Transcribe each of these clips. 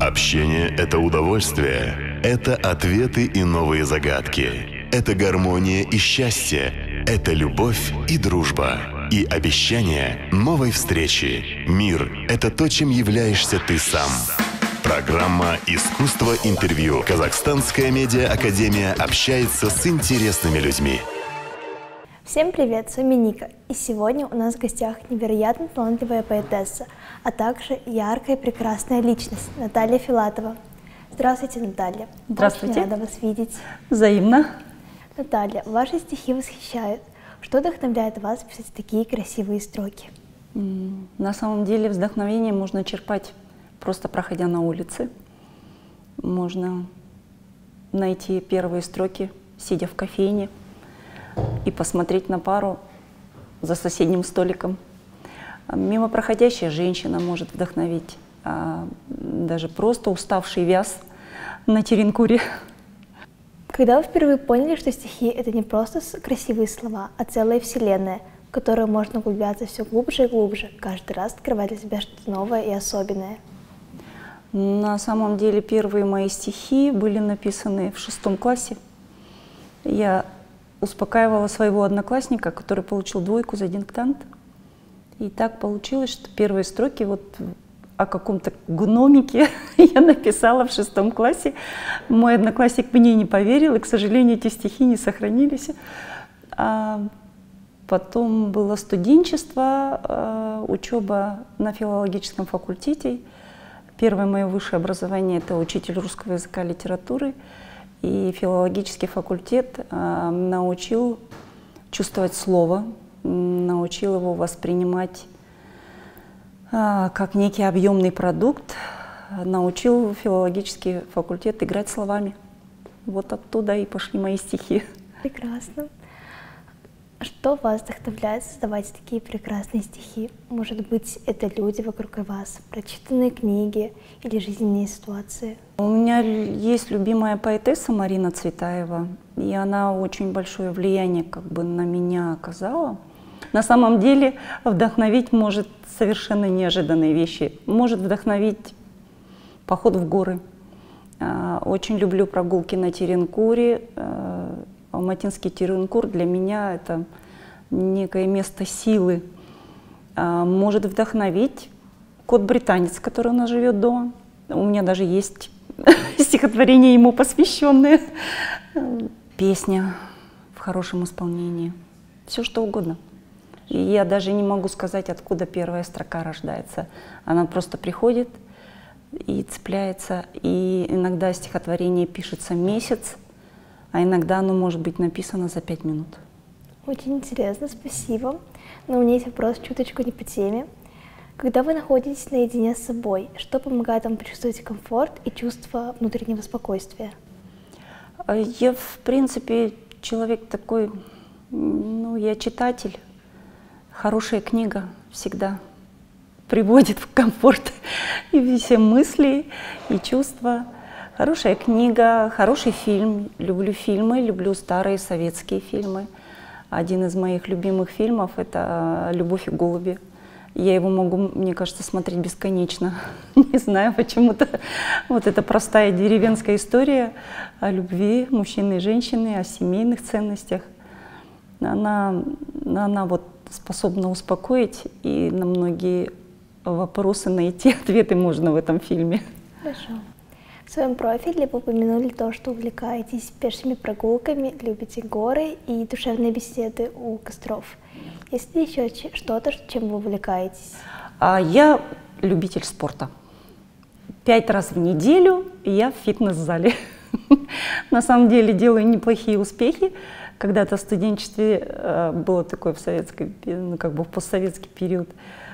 Общение – это удовольствие, это ответы и новые загадки, это гармония и счастье, это любовь и дружба, и обещание новой встречи. Мир – это то, чем являешься ты сам. Программа «Искусство интервью». Казахстанская медиа-академия общается с интересными людьми. Всем привет, с вами Ника. И сегодня у нас в гостях невероятно талантливая поэтесса, а также яркая и прекрасная личность Наталья Филатова. Здравствуйте, Наталья. Здравствуйте. Очень рада вас видеть. Взаимно. Наталья, ваши стихи восхищают. Что вдохновляет вас писать такие красивые строки? На самом деле вдохновение можно черпать, просто проходя на улице. Можно найти первые строки, сидя в кофейне, и посмотреть на пару за соседним столиком. Мимо проходящая женщина может вдохновить, даже просто уставший вяз на Теренкуре. Когда вы впервые поняли, что стихи — это не просто красивые слова, а целая вселенная, в которую можно углубляться все глубже и глубже, каждый раз открывать для себя что-то новое и особенное? На самом деле первые мои стихи были написаны в 6 классе. Я успокаивала своего одноклассника, который получил 2 за диктант. И так получилось, что первые строки вот о каком-то гномике я написала в 6 классе. Мой одноклассник мне не поверил, и, к сожалению, эти стихи не сохранились. А потом было студенчество, учеба на филологическом факультете. Первое мое высшее образование — это учитель русского языка и литературы. И филологический факультет научил чувствовать слово, научил его воспринимать как некий объемный продукт, научил филологический факультет играть словами. Вот оттуда и пошли мои стихи. Прекрасно. Что вас вдохновляет создавать такие прекрасные стихи? Может быть, это люди вокруг вас, прочитанные книги или жизненные ситуации? У меня есть любимая поэтесса Марина Цветаева, и она очень большое влияние на меня оказала. На самом деле вдохновить может совершенно неожиданные вещи. Может вдохновить поход в горы. Очень люблю прогулки на Теренкуре. Алматинский Теренкур для меня — это некое место силы. Может вдохновить кот-британец, который у нас живет дома. У меня даже есть стихотворение ему посвященное. Песня в хорошем исполнении. Все что угодно. И я даже не могу сказать, откуда первая строка рождается. Она просто приходит и цепляется. И иногда стихотворение пишется месяц, а иногда оно может быть написано за 5 минут. Очень интересно, спасибо. Но у меня есть вопрос чуточку не по теме. Когда вы находитесь наедине с собой, что помогает вам почувствовать комфорт и чувство внутреннего спокойствия? Я, в принципе, человек такой, я читатель. Хорошая книга всегда приводит в комфорт и все мысли, и чувства. Хорошая книга, хороший фильм. Люблю фильмы, люблю старые советские фильмы. Один из моих любимых фильмов — это «Любовь и голуби». Я его могу, мне кажется, смотреть бесконечно. Не знаю, почему-то. Вот эта простая деревенская история о любви мужчины и женщины, о семейных ценностях. Она вот способна успокоить, и на многие вопросы найти ответы можно в этом фильме. Хорошо. В своем профиле вы упомянули то, что увлекаетесь пешими прогулками, любите горы и душевные беседы у костров. Есть ли еще что-то, чем вы увлекаетесь? Я любитель спорта. 5 раз в неделю я в фитнес-зале. На самом деле делаю неплохие успехи. Когда-то в студенчестве было такое в постсоветский период,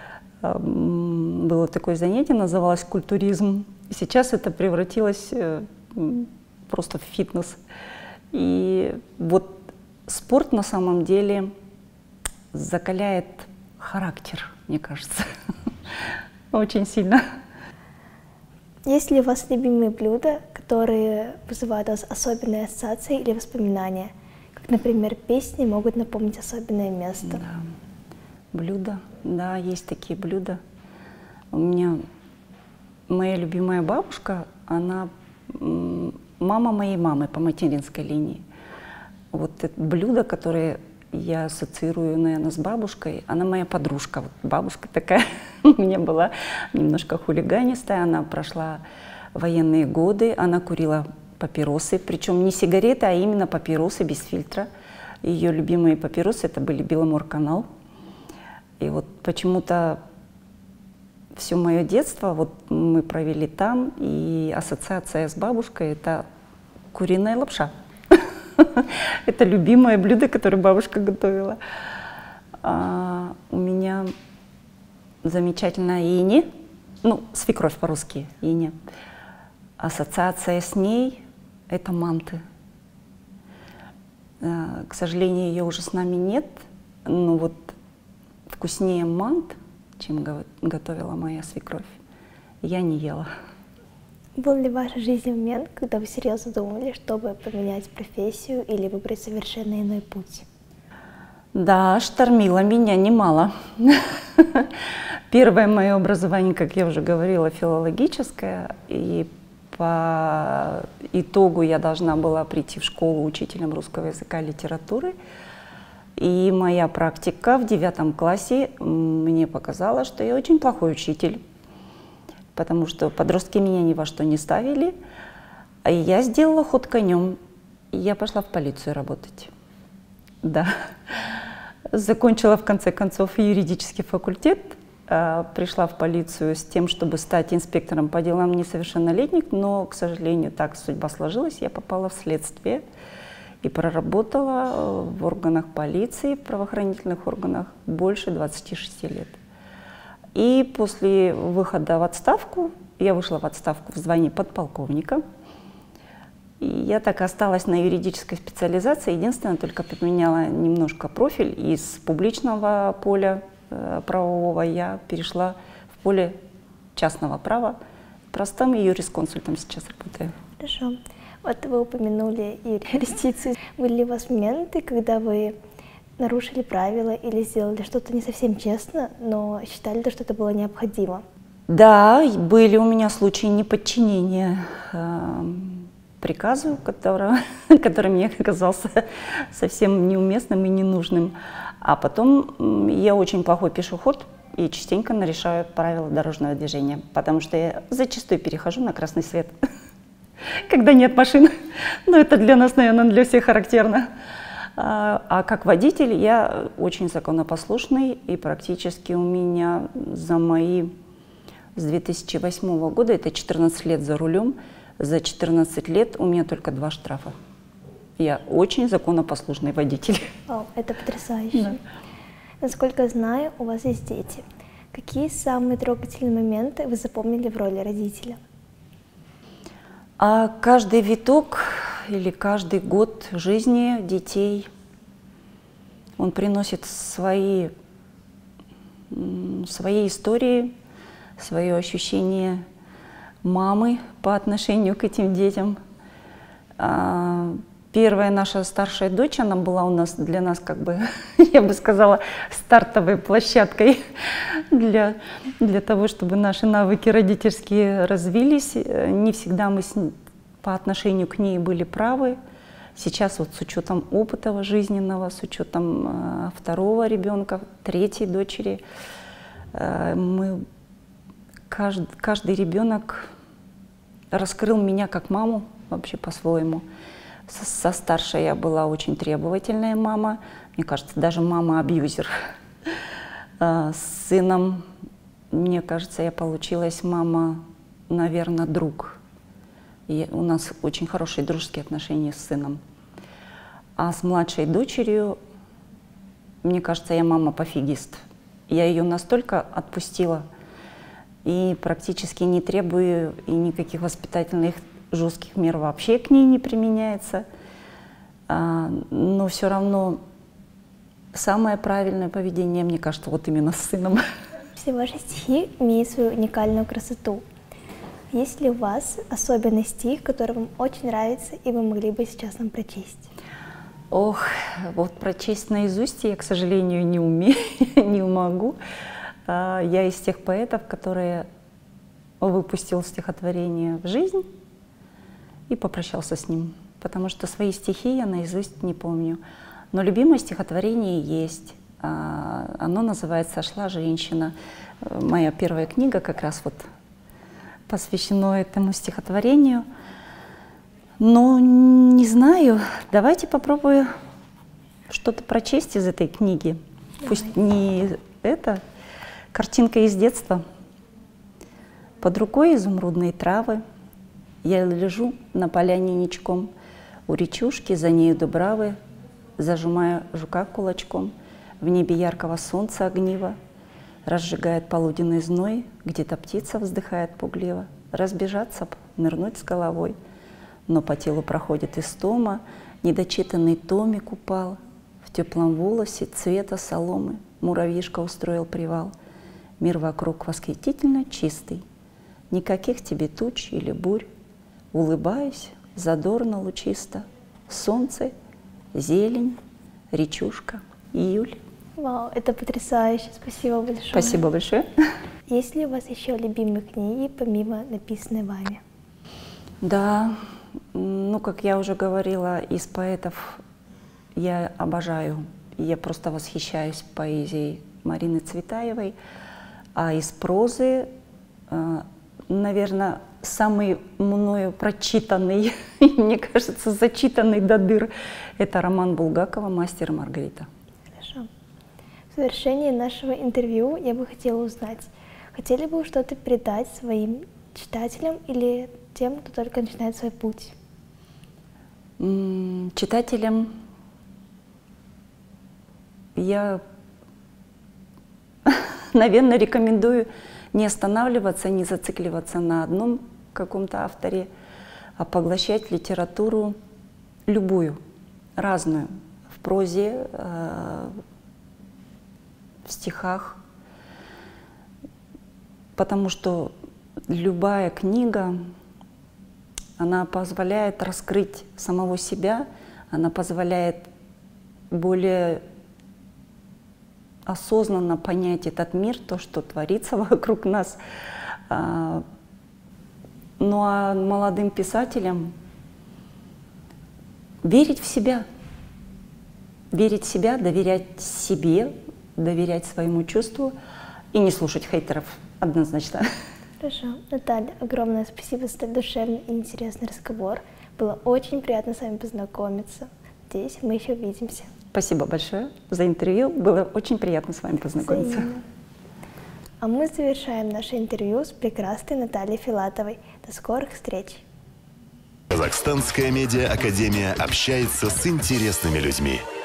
было такое занятие, называлось культуризм. И сейчас это превратилось просто в фитнес. И вот спорт на самом деле закаляет характер, мне кажется, очень сильно. Есть ли у вас любимые блюда, которые вызывают у вас особенные ассоциации или воспоминания? Как, например, песни могут напомнить особенное место. Да. Блюда, да, есть такие блюда. У меня Моя любимая бабушка, она мама моей мамы по материнской линии. Вот это блюдо, которое я ассоциирую, наверное, с бабушкой, она моя подружка. Вот бабушка такая у меня была немножко хулиганистая, она прошла военные годы, она курила папиросы, причем не сигареты, а именно папиросы без фильтра. Ее любимые папиросы это были Беломорканал. И вот почему-то все мое детство вот мы провели там, и ассоциация с бабушкой это куриная лапша. Это любимое блюдо, которое бабушка готовила. У меня замечательная Ине, ну, свекровь по-русски, Ине. Ассоциация с ней — это манты. К сожалению, ее уже с нами нет, но вот вкуснее мант, чем готовила моя свекровь, я не ела. Был ли в вашей жизни момент, когда вы серьезно думали, чтобы поменять профессию или выбрать совершенно иной путь? Да, штормило меня немало. Первое мое образование, как я уже говорила, филологическое, и по итогу я должна была прийти в школу учителем русского языка и литературы. И моя практика в 9 классе мне показала, что я очень плохой учитель, потому что подростки меня ни во что не ставили. И я сделала ход конем, и я пошла в полицию работать. Да. Закончила в конце концов юридический факультет, пришла в полицию с тем, чтобы стать инспектором по делам несовершеннолетних, но, к сожалению, так судьба сложилась, я попала в следствие и проработала в органах полиции, в правоохранительных органах больше 26 лет. И после выхода в отставку, я вышла в отставку в звании подполковника, и я так и осталась на юридической специализации, единственное, только поменяла немножко профиль из публичного поля правового я перешла в поле частного права. Простым юрисконсультом сейчас работаю. Хорошо. Вот вы упомянули юрисдикцию. Были ли у вас моменты, когда вы нарушили правила или сделали что-то не совсем честно, но считали, что это было необходимо? Да, были у меня случаи неподчинения приказу, который мне оказался совсем неуместным и ненужным. А потом я очень плохой пешеход и частенько нарушаю правила дорожного движения, потому что я зачастую перехожу на красный свет, когда нет машин. Но это для нас, наверное, для всех характерно. А как водитель я очень законопослушный, и практически у меня с 2008 года, это 14 лет за рулем, за 14 лет у меня только 2 штрафа. Я очень законопослушный водитель. О, это потрясающе. Да. Насколько я знаю, у вас есть дети. Какие самые трогательные моменты вы запомнили в роли родителя? Каждый виток или каждый год жизни детей, он приносит свои истории, свое ощущение мамы по отношению к этим детям. Первая наша старшая дочь, она была для нас, как бы, я бы сказала, стартовой площадкой для того, чтобы наши навыки родительские развились. Не всегда мы по отношению к ней были правы. Сейчас вот с учетом опыта жизненного, с учетом 2-го ребенка, 3-й дочери, каждый ребенок раскрыл меня как маму вообще по-своему. Со старшей я была очень требовательная мама, мне кажется, даже мама-абьюзер. С сыном, мне кажется, я получилась мама, наверное, друг. И у нас очень хорошие дружеские отношения с сыном. А с младшей дочерью, мне кажется, я мама-пофигист. Я ее настолько отпустила и практически не требую и никаких воспитательных жестких мер вообще к ней не применяется, но все равно самое правильное поведение, мне кажется, вот именно с сыном. Все ваши стихи имеют свою уникальную красоту. Есть ли у вас особенный стих, который вам очень нравится, и вы могли бы сейчас нам прочесть? Ох, вот прочесть наизусть я, к сожалению, не могу. Я из тех поэтов, которые выпустил стихотворение в жизнь и попрощался с ним, потому что свои стихи я наизусть не помню. Но любимое стихотворение есть. Оно называется «Шла женщина». Моя первая книга как раз вот посвящена этому стихотворению. Но не знаю, давайте попробую что-то прочесть из этой книги. Пусть не это, картинка из детства. Под рукой изумрудные травы, я лежу на поляне ничком, у речушки, за нею дубравы, зажимая жука кулачком. В небе яркого солнца огниво разжигает полуденный зной, где-то птица вздыхает пугливо. Разбежаться б, нырнуть с головой, но по телу проходит истома, недочитанный томик упал, в теплом волосе цвета соломы муравьишка устроил привал. Мир вокруг восхитительно чистый, никаких тебе туч или бурь. Улыбаюсь, задорно, лучисто, солнце, зелень, речушка, июль. Вау, это потрясающе, спасибо большое. Спасибо большое. Есть ли у вас еще любимые книги, помимо написанной вами? Да, ну, как я уже говорила, из поэтов я обожаю, я просто восхищаюсь поэзией Марины Цветаевой, а из прозы, наверное, самый мною прочитанный, мне кажется, зачитанный до дыр, это роман Булгакова «Мастер и Маргарита». Хорошо. В завершении нашего интервью я бы хотела узнать, хотели бы вы что-то передать своим читателям или тем, кто только начинает свой путь? Читателям я, наверное, рекомендую не останавливаться, не зацикливаться на одном каком-то авторе, а поглощать литературу любую, разную, в прозе, в стихах, потому что любая книга, она позволяет раскрыть самого себя, она позволяет более осознанно понять этот мир, то, что творится вокруг нас. Ну а молодым писателям верить в себя, доверять себе, доверять своему чувству и не слушать хейтеров однозначно. Хорошо. Наталья, огромное спасибо за столь душевный и интересный разговор. Было очень приятно с вами познакомиться. Надеюсь, мы еще увидимся. Спасибо большое за интервью. Было очень приятно с вами познакомиться. Взаимно. А мы завершаем наше интервью с прекрасной Натальей Филатовой. До скорых встреч! Казахстанская медиа-академия общается с интересными людьми.